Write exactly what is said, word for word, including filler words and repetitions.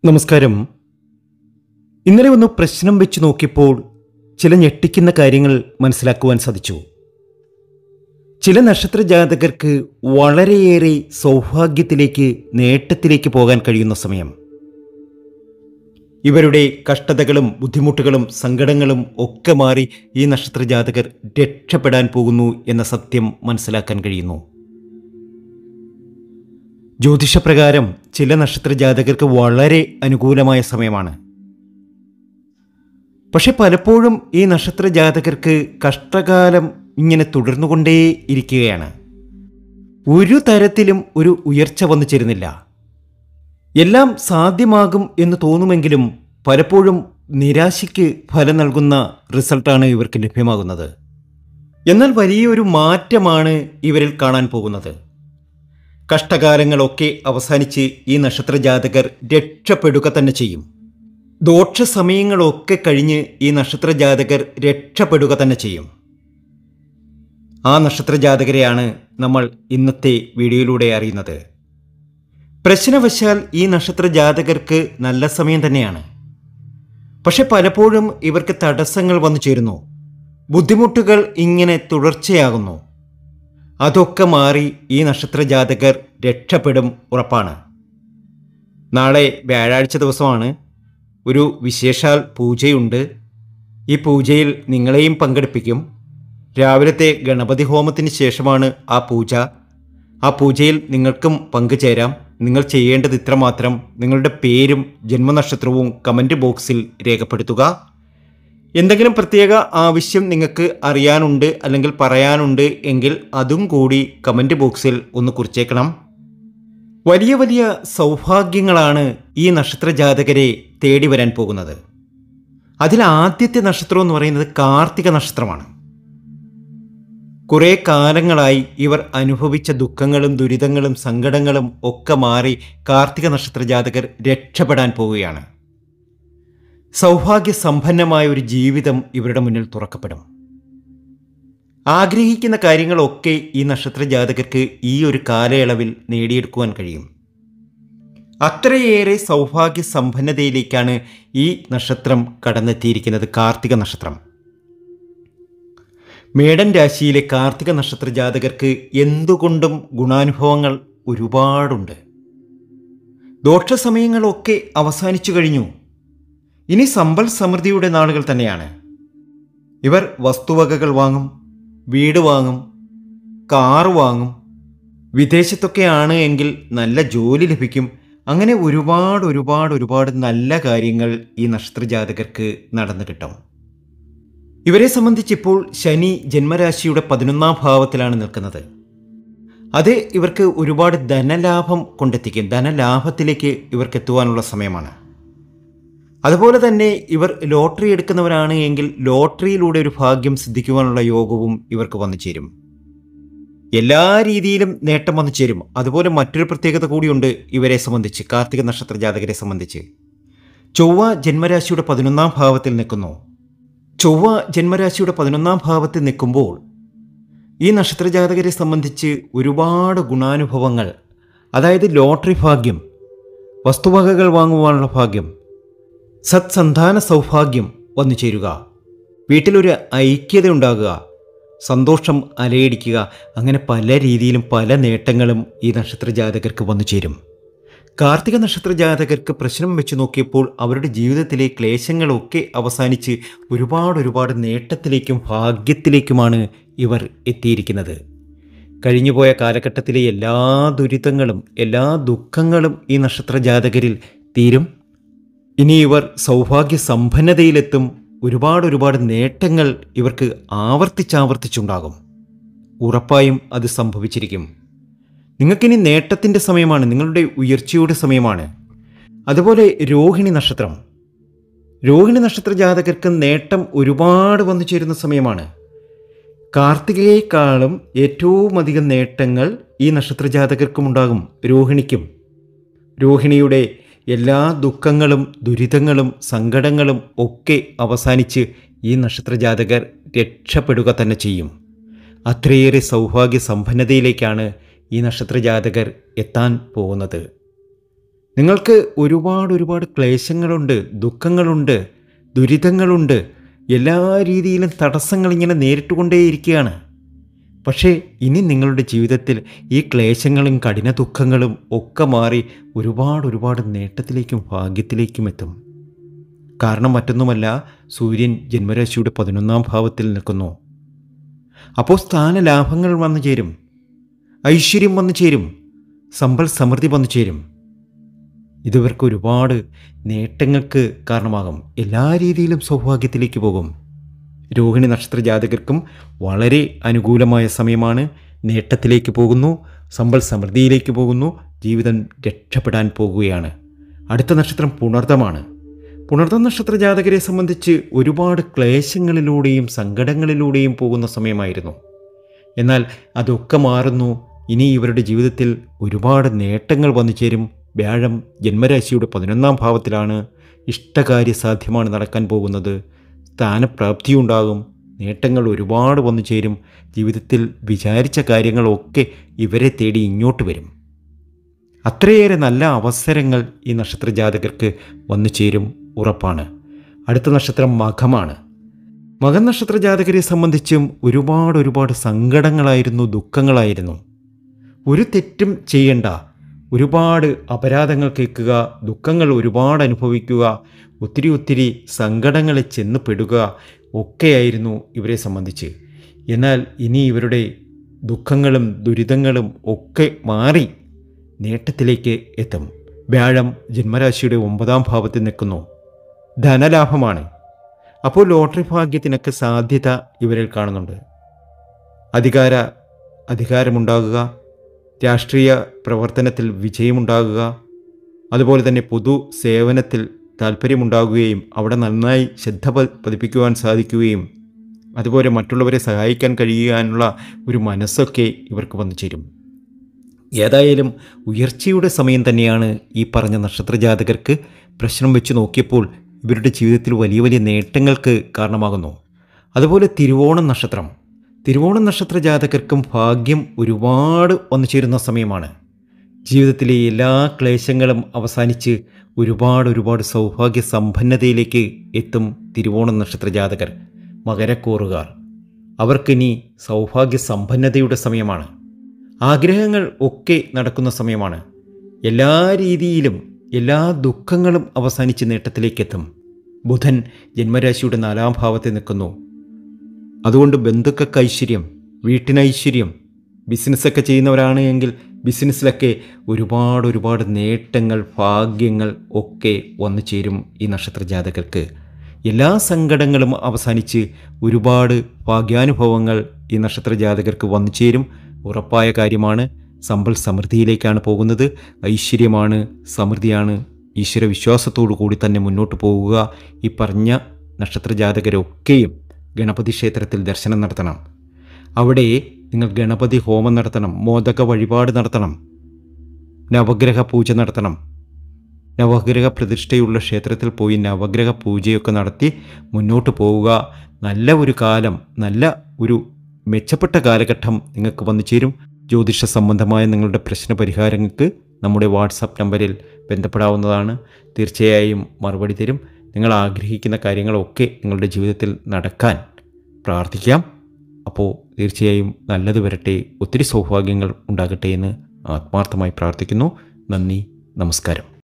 നമസ്കാരം. ഇന്നലെ ഒന്ന് പ്രശ്നം വെച്ച് നോക്കിയപ്പോൾ ചില ഞെട്ടിക്കുന്ന കാര്യങ്ങൾ മനസ്സിലാക്കുവാൻ സാധിച്ചു. ചില നക്ഷത്ര ജാതകർക്ക് വളരെയേറെ സൗഭാഗ്യത്തിലേക്ക്, നേട്ടത്തിലേക്ക് പോകാൻ കഴിയുന്ന സമയം. ഇവരുടെ കഷ്ടതകളും ബുദ്ധിമുട്ടുകളും സങ്കടങ്ങളും ഒക്കെ മാറി ഈ നക്ഷത്ര ജാതകർ രക്ഷപ്പെടാൻ പോകുന്നു എന്ന സത്യം മനസ്സിലാക്കാൻ കഴിയുന്നു. ജ്യോതിഷപ്രകാരം ചില നക്ഷത്ര ജാതകർക്ക് വളരെ അനുകൂലമായ സമയമാണ്. പക്ഷെ പലപ്പോഴും ഈ നക്ഷത്ര ജാതകർക്ക് കഷ്ടകാലം ഇങ്ങനെ തുടർന്നുകൊണ്ടേ ഇരിക്കുകയാണ്. ഒരു തരത്തിലും ഒരു ഉയർച്ച വന്നു ചേരുന്നില്ല. എല്ലാം സാധ്യമാകും എന്ന് തോന്നുമെങ്കിലും പലപ്പോഴും നിരാശയ്ക്ക് ഫലം നൽകുന്ന റിസൾട്ടാണ് ഇവർക്ക് ലഭ്യമാകുന്നത്. എന്നാൽ വലിയൊരു മാറ്റമാണ് ഇവരിൽ കാണാൻ പോകുന്നത്. കഷ്ടകാലങ്ങളൊക്കെ അവസാനിച്ച് ഈ നക്ഷത്ര ജാതകർ രക്ഷപ്പെടുക തന്നെ ചെയ്യും. ദോഷ സമയങ്ങളൊക്കെ കഴിഞ്ഞ് ഈ നക്ഷത്ര ജാതകർ രക്ഷപ്പെടുക തന്നെ ചെയ്യും. ആ നക്ഷത്ര ജാതകരെയാണ് നമ്മൾ ഇന്നത്തെ വീഡിയോയിലൂടെ അറിയുന്നത്. പ്രശ്നവശാൽ ഈ നക്ഷത്ര ജാതകർക്ക് നല്ല സമയം തന്നെയാണ്. പക്ഷെ പലപ്പോഴും ഇവർക്ക് തടസ്സങ്ങൾ വന്നു ചേരുന്നു. ബുദ്ധിമുട്ടുകൾ ഇങ്ങനെ തുടർച്ചയാകുന്നു. അതൊക്കെ മാറി ഈ നക്ഷത്ര ജാതകർ രക്ഷപ്പെടും, ഉറപ്പാണ്. നാളെ വ്യാഴാഴ്ച ദിവസമാണ്. ഒരു വിശേഷാൽ പൂജയുണ്ട്. ഈ പൂജയിൽ നിങ്ങളെയും പങ്കെടുപ്പിക്കും. രാവിലത്തെ ഗണപതി ഹോമത്തിന് ശേഷമാണ് ആ പൂജ. ആ പൂജയിൽ നിങ്ങൾക്കും പങ്കുചേരാം. നിങ്ങൾ ചെയ്യേണ്ടത് ഇത്രമാത്രം: നിങ്ങളുടെ പേരും ജന്മനക്ഷത്രവും കമൻറ്റ് ബോക്സിൽ രേഖപ്പെടുത്തുക. എന്തെങ്കിലും പ്രത്യേക ആവശ്യം നിങ്ങൾക്ക് അറിയാനുണ്ട് അല്ലെങ്കിൽ പറയാനുണ്ട് എങ്കിൽ അതും കൂടി കമൻറ്റ് ബോക്സിൽ ഒന്ന് കുറിച്ചേക്കണം. വലിയ വലിയ സൗഭാഗ്യങ്ങളാണ് ഈ നക്ഷത്ര ജാതകരെ തേടി വരാൻ പോകുന്നത്. അതിൽ ആദ്യത്തെ നക്ഷത്രം എന്ന് പറയുന്നത് കാർത്തിക നക്ഷത്രമാണ്. കുറേ കാലങ്ങളായി ഇവർ അനുഭവിച്ച ദുഃഖങ്ങളും ദുരിതങ്ങളും സങ്കടങ്ങളും ഒക്കെ മാറി കാർത്തിക നക്ഷത്ര ജാതകർ രക്ഷപ്പെടാൻ പോവുകയാണ്. സൗഭാഗ്യ സമ്പന്നമായ ഒരു ജീവിതം ഇവരുടെ മുന്നിൽ തുറക്കപ്പെടും. ആഗ്രഹിക്കുന്ന കാര്യങ്ങളൊക്കെ ഈ നക്ഷത്ര ജാതകർക്ക് ഈ ഒരു കാലയളവിൽ നേടിയെടുക്കുവാൻ കഴിയും. അത്രയേറെ സൗഭാഗ്യ സമ്പന്നതയിലേക്കാണ് ഈ നക്ഷത്രം കടന്നെത്തിയിരിക്കുന്നത്. കാർത്തിക നക്ഷത്രം. മേടൻ രാശിയിലെ കാർത്തിക നക്ഷത്ര ജാതകർക്ക് എന്തുകൊണ്ടും ഗുണാനുഭവങ്ങൾ ഒരുപാടുണ്ട്. ദോഷസമയങ്ങളൊക്കെ അവസാനിച്ചു കഴിഞ്ഞു. ഇനി സമ്പൽ സമൃദ്ധിയുടെ നാളുകൾ തന്നെയാണ്. ഇവർ വസ്തുവകകൾ വാങ്ങും, വീട് വാങ്ങും, കാറ് വാങ്ങും. വിദേശത്തൊക്കെയാണ് എങ്കിൽ നല്ല ജോലി ലഭിക്കും. അങ്ങനെ ഒരുപാട് ഒരുപാട് ഒരുപാട് നല്ല കാര്യങ്ങൾ ഈ നക്ഷത്ര ജാതകർക്ക് നടന്നു കിട്ടും. ഇവരെ സംബന്ധിച്ചിപ്പോൾ ശനി ജന്മരാശിയുടെ പതിനൊന്നാം ഭാവത്തിലാണ് നിൽക്കുന്നത്. അത് ഇവർക്ക് ഒരുപാട് ധനലാഭം കൊണ്ടെത്തിക്കും. ധനലാഭത്തിലേക്ക് ഇവർക്ക് എത്തുവാനുള്ള സമയമാണ്. അതുപോലെ തന്നെ ഇവർ ലോട്ടറി എടുക്കുന്നവരാണ് എങ്കിൽ ലോട്ടറിയിലൂടെ ഒരു ഭാഗ്യം സിദ്ധിക്കുവാനുള്ള യോഗവും ഇവർക്ക് വന്നു ചേരും. എല്ലാ രീതിയിലും നേട്ടം വന്നു ചേരും. അതുപോലെ മറ്റൊരു പ്രത്യേകത കൂടിയുണ്ട് ഇവരെ സംബന്ധിച്ച്, കാർത്തിക നക്ഷത്ര ജാതകരെ സംബന്ധിച്ച്. ചൊവ്വ ജന്മരാശിയുടെ പതിനൊന്നാം ഭാവത്തിൽ നിൽക്കുന്നു. ചൊവ്വ ജന്മരാശിയുടെ പതിനൊന്നാം ഭാവത്തിൽ നിൽക്കുമ്പോൾ ഈ നക്ഷത്ര ജാതകരെ സംബന്ധിച്ച് ഒരുപാട് ഗുണാനുഭവങ്ങൾ, അതായത് ലോട്ടറി ഭാഗ്യം, വസ്തുവകകൾ വാങ്ങുവാനുള്ള ഭാഗ്യം, സത്സന്താന സൗഭാഗ്യം വന്നു ചേരുക, വീട്ടിലൊരു ഐക്യത ഉണ്ടാകുക, സന്തോഷം അലയടിക്കുക, അങ്ങനെ പല രീതിയിലും പല നേട്ടങ്ങളും ഈ നക്ഷത്ര ജാതകർക്ക് വന്നു ചേരും. കാർത്തിക നക്ഷത്ര ജാതകർക്ക് പ്രശ്നം വെച്ച് നോക്കിയപ്പോൾ അവരുടെ ജീവിതത്തിലെ ക്ലേശങ്ങളൊക്കെ അവസാനിച്ച് ഒരുപാട് ഒരുപാട് നേട്ടത്തിലേക്കും ഭാഗ്യത്തിലേക്കുമാണ് ഇവർ എത്തിയിരിക്കുന്നത്. കഴിഞ്ഞുപോയ കാലഘട്ടത്തിലെ എല്ലാ ദുരിതങ്ങളും എല്ലാ ദുഃഖങ്ങളും ഈ നക്ഷത്ര ജാതകരിൽ തീരും. ഇനി ഇവർ സൗഭാഗ്യ സമ്പന്നതയിലെത്തും. ഒരുപാട് ഒരുപാട് നേട്ടങ്ങൾ ഇവർക്ക് ആവർത്തിച്ചാവർത്തിച്ചുണ്ടാകും. ഉറപ്പായും അത് സംഭവിച്ചിരിക്കും. നിങ്ങൾക്കിനി നേട്ടത്തിൻ്റെ സമയമാണ്, നിങ്ങളുടെ ഉയർച്ചയുടെ സമയമാണ്. അതുപോലെ രോഹിണി നക്ഷത്രം. രോഹിണി നക്ഷത്ര ജാതകർക്ക് നേട്ടം ഒരുപാട് വന്നു ചേരുന്ന സമയമാണ്. കാർത്തികയേക്കാളും ഏറ്റവും അധികം നേട്ടങ്ങൾ ഈ നക്ഷത്ര ജാതകർക്കും ഉണ്ടാകും. രോഹിണിക്കും. രോഹിണിയുടെ എല്ലാ ദുഃഖങ്ങളും ദുരിതങ്ങളും സങ്കടങ്ങളും ഒക്കെ അവസാനിച്ച് ഈ നക്ഷത്ര ജാതകർ രക്ഷപ്പെടുക തന്നെ ചെയ്യും. അത്രയേറെ സൗഭാഗ്യ സമ്പന്നതയിലേക്കാണ് ഈ നക്ഷത്ര ജാതകർ എത്താൻ പോകുന്നത്. നിങ്ങൾക്ക് ഒരുപാട് ഒരുപാട് ക്ലേശങ്ങളുണ്ട്, ദുഃഖങ്ങളുണ്ട്, ദുരിതങ്ങളുണ്ട്, എല്ലാ രീതിയിലും തടസ്സങ്ങൾ ഇങ്ങനെ നേരിട്ടുകൊണ്ടേയിരിക്കുകയാണ്. പക്ഷേ ഇനി നിങ്ങളുടെ ജീവിതത്തിൽ ഈ ക്ലേശങ്ങളും കഠിന ദുഃഖങ്ങളും ഒക്കെ മാറി ഒരുപാട് ഒരുപാട് നേട്ടത്തിലേക്കും ഭാഗ്യത്തിലേക്കും എത്തും. കാരണം മറ്റൊന്നുമല്ല, സൂര്യൻ ജന്മരാശിയുടെ പതിനൊന്നാം ഭാവത്തിൽ നിൽക്കുന്നു. അപ്പോൾ സ്ഥാനലാഭങ്ങൾ വന്നു ചേരും, ഐശ്വര്യം വന്നു ചേരും, സമ്പൽ സമൃദ്ധി വന്നു ചേരും. ഇതിവർക്ക് ഒരുപാട് നേട്ടങ്ങൾക്ക് കാരണമാകും. എല്ലാ രീതിയിലും സൗഭാഗ്യത്തിലേക്ക് പോകും. രോഹിണി നക്ഷത്ര ജാതകർക്കും വളരെ അനുകൂലമായ സമയമാണ്. നേട്ടത്തിലേക്ക് പോകുന്നു, സമ്പൽ സമൃദ്ധിയിലേക്ക് പോകുന്നു, ജീവിതം രക്ഷപ്പെടാൻ പോകുകയാണ്. അടുത്ത നക്ഷത്രം പുണർദമാണ്. പുണർദ നക്ഷത്ര ജാതകരെ സംബന്ധിച്ച് ഒരുപാട് ക്ലേശങ്ങളിലൂടെയും സങ്കടങ്ങളിലൂടെയും പോകുന്ന സമയമായിരുന്നു. എന്നാൽ അതൊക്കെ മാറുന്നു. ഇനി ഇവരുടെ ജീവിതത്തിൽ ഒരുപാട് നേട്ടങ്ങൾ വന്നു ചേരും. വ്യാഴം ജന്മരാശിയുടെ പതിനൊന്നാം ഭാവത്തിലാണ്. ഇഷ്ടകാര്യ സാധ്യമാണ് നടക്കാൻ പോകുന്നത്. സ്ഥാനപ്രാപ്തിയുണ്ടാകും, നേട്ടങ്ങൾ ഒരുപാട് വന്നു ചേരും. ജീവിതത്തിൽ വിചാരിച്ച കാര്യങ്ങളൊക്കെ ഇവരെ തേടി ഇങ്ങോട്ട് വരും. അത്രയേറെ നല്ല അവസരങ്ങൾ ഈ നക്ഷത്ര ജാതകർക്ക് വന്നു ചേരും, ഉറപ്പാണ്. അടുത്ത നക്ഷത്രം മഖമാണ്. മകൻ നക്ഷത്ര ജാതകരെ സംബന്ധിച്ചും ഒരുപാട് ഒരുപാട് സങ്കടങ്ങളായിരുന്നു, ദുഃഖങ്ങളായിരുന്നു. ഒരു തെറ്റും ചെയ്യണ്ട, ഒരുപാട് അപരാധങ്ങൾ കേൾക്കുക, ദുഃഖങ്ങൾ ഒരുപാട് അനുഭവിക്കുക, ഒത്തിരി ഒത്തിരി സങ്കടങ്ങളിൽ ചെന്ന് പെടുക ഒക്കെയായിരുന്നു ഇവരെ സംബന്ധിച്ച്. എന്നാൽ ഇനി ഇവരുടെ ദുഃഖങ്ങളും ദുരിതങ്ങളും ഒക്കെ മാറി നേട്ടത്തിലേക്ക് എത്തും. വ്യാഴം ജന്മരാശിയുടെ ഒമ്പതാം ഭാവത്തിൽ നിൽക്കുന്നു. ധനലാഭമാണ്. അപ്പോൾ ലോട്ടറി ഭാഗ്യത്തിനൊക്കെ സാധ്യത ഇവരിൽ കാണുന്നുണ്ട്. അധികാര അധികാരമുണ്ടാകുക, രാഷ്ട്രീയ പ്രവർത്തനത്തിൽ വിജയമുണ്ടാകുക, അതുപോലെ തന്നെ പൊതു സേവനത്തിൽ താല്പര്യമുണ്ടാകുകയും അവിടെ നന്നായി ശ്രദ്ധ പതിപ്പിക്കുവാൻ സാധിക്കുകയും അതുപോലെ മറ്റുള്ളവരെ സഹായിക്കാൻ കഴിയാനുള്ള ഒരു മനസ്സൊക്കെ ഇവർക്ക് വന്നു ചേരും. ഏതായാലും ഉയർച്ചയുടെ സമയം തന്നെയാണ് ഈ പറഞ്ഞ നക്ഷത്ര ജാതകർക്ക്. പ്രശ്നം വെച്ച് നോക്കിയപ്പോൾ ഇവരുടെ ജീവിതത്തിൽ വലിയ വലിയ നേട്ടങ്ങൾക്ക് കാരണമാകുന്നു. അതുപോലെ തിരുവോണം നക്ഷത്രം. തിരുവോണം നക്ഷത്ര ജാതകർക്കും ഭാഗ്യം ഒരുപാട് വന്നു ചേരുന്ന സമയമാണ്. ജീവിതത്തിലെ എല്ലാ ക്ലേശങ്ങളും അവസാനിച്ച് ഒരുപാട് ഒരുപാട് സൗഭാഗ്യ സമ്പന്നതയിലേക്ക് എത്തും തിരുവോണം നക്ഷത്ര ജാതകർ. മകരക്കൂറുകാർ, അവർക്കിനി സൗഭാഗ്യ സമ്പന്നതയുടെ സമയമാണ്. ആഗ്രഹങ്ങൾ ഒക്കെ നടക്കുന്ന സമയമാണ്. എല്ലാ രീതിയിലും എല്ലാ ദുഃഖങ്ങളും അവസാനിച്ച് നേട്ടത്തിലേക്കെത്തും. ബുധൻ ജന്മരാശിയുടെ നാലാം ഭാവത്തിൽ നിൽക്കുന്നു. അതുകൊണ്ട് ബന്ധുക്കൾക്ക് ഐശ്വര്യം, വീട്ടിനൈശ്വര്യം, ബിസിനസ്സൊക്കെ ചെയ്യുന്നവരാണ് എങ്കിൽ ബിസിനസ്സിലൊക്കെ ഒരുപാട് ഒരുപാട് നേട്ടങ്ങൾ, ഭാഗ്യങ്ങൾ ഒക്കെ വന്നു ചേരും ഈ നക്ഷത്ര ജാതകർക്ക്. എല്ലാ സങ്കടങ്ങളും അവസാനിച്ച് ഒരുപാട് ഭാഗ്യാനുഭവങ്ങൾ ഈ നക്ഷത്ര ജാതകർക്ക് വന്നു ചേരും, ഉറപ്പായ കാര്യമാണ്. സമ്പൽ സമൃദ്ധിയിലേക്കാണ് പോകുന്നത്. ഐശ്വര്യമാണ്, സമൃദ്ധിയാണ്. ഈശ്വര വിശ്വാസത്തോടു കൂടി തന്നെ മുന്നോട്ട് പോവുക. ഈ പറഞ്ഞ നക്ഷത്ര ജാതകരൊക്കെയും ഗണപതി ക്ഷേത്രത്തിൽ ദർശനം നടത്തണം. അവിടെ നിങ്ങൾ ഗണപതി ഹോമം നടത്തണം, മോദക വഴിപാട് നടത്തണം, നവഗ്രഹ പൂജ നടത്തണം. നവഗ്രഹ പ്രതിഷ്ഠയുള്ള ക്ഷേത്രത്തിൽ പോയി നവഗ്രഹ പൂജയൊക്കെ നടത്തി മുന്നോട്ട് പോവുക. നല്ല ഒരു കാലം, നല്ല ഒരു മെച്ചപ്പെട്ട കാലഘട്ടം നിങ്ങൾക്ക് വന്നു ചേരും. ജ്യോതിഷ സംബന്ധമായ നിങ്ങളുടെ പ്രശ്ന പരിഹാരങ്ങൾക്ക് നമ്മുടെ വാട്സാപ്പ് നമ്പറിൽ ബന്ധപ്പെടാവുന്നതാണ്. തീർച്ചയായും മറുപടി തരും. നിങ്ങൾ ആഗ്രഹിക്കുന്ന കാര്യങ്ങളൊക്കെ നിങ്ങളുടെ ജീവിതത്തിൽ നടക്കാൻ പ്രാർത്ഥിക്കാം. അപ്പോൾ തീർച്ചയായും നല്ലത് വരട്ടെ, ഒത്തിരി സൗഭാഗ്യങ്ങൾ ഉണ്ടാകട്ടെ എന്ന് ആത്മാർത്ഥമായി പ്രാർത്ഥിക്കുന്നു. നന്ദി, നമസ്കാരം.